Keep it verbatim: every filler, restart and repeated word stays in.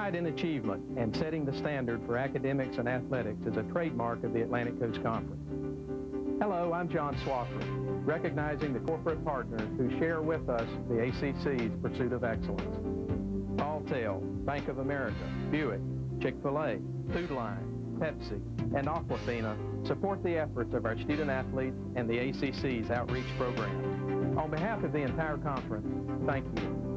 Pride in achievement and setting the standard for academics and athletics is a trademark of the Atlantic Coast Conference. Hello, I'm John Swofford, recognizing the corporate partners who share with us the A C C's pursuit of excellence. Alltel, Bank of America, Buick, Chick-fil-A, Food Line, Pepsi, and Aquafina support the efforts of our student athletes and the A C C's outreach program. On behalf of the entire conference, thank you.